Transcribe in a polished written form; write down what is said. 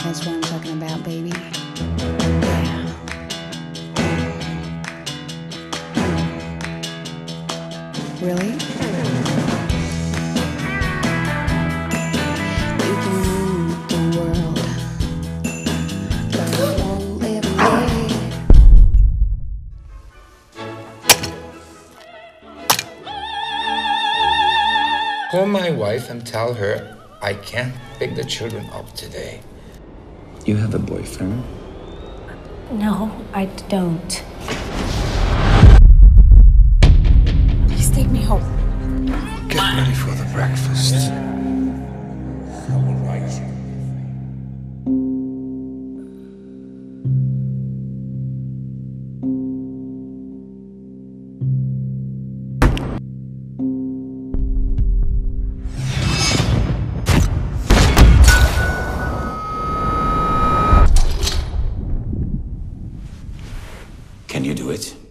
That's what I'm talking about, baby. Yeah. Really? You can rule the world, but it won't live away. Call my wife and tell her I can't pick the children up today. You have a boyfriend? No, I don't. Please take me home. Get ready for the breakfast. I will write you. Can you do it?